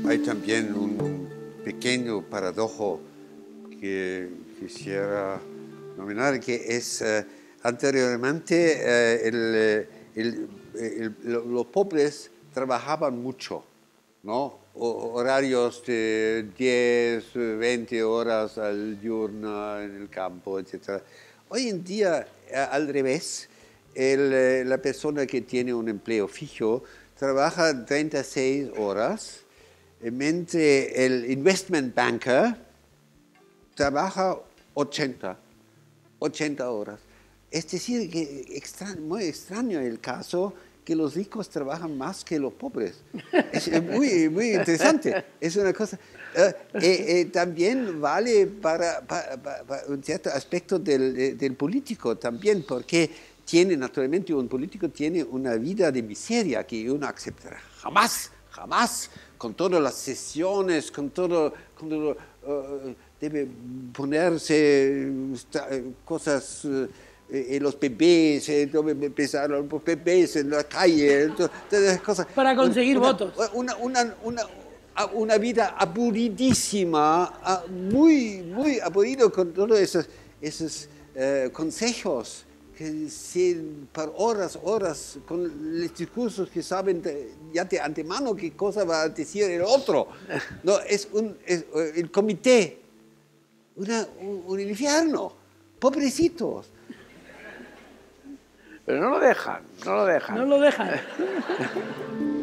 Hay también un pequeño paradojo que quisiera nominar, que es anteriormente los pobres trabajaban mucho, ¿no? Horarios de 10, 20 horas al diurno en el campo, etc. Hoy en día, al revés, la persona que tiene un empleo fijo trabaja 36 horas, mientras el investment banker trabaja 80 horas. Es decir, que muy extraño el caso que los ricos trabajan más que los pobres. Es muy, muy interesante. Es una cosa. También vale para un cierto aspecto del político también, porque naturalmente un político tiene una vida de miseria que uno aceptará jamás, con todas las sesiones, con todo debe ponerse cosas en los bebés, debe empezar los bebés en la calle, todas esas cosas. Para conseguir votos. Una vida aburridísima, muy aburrido, con todos esos consejos que por horas, con los discursos que saben ya de antemano qué cosa va a decir el otro. No, es el comité, un infierno, pobrecitos. Pero no lo dejan. No lo dejan.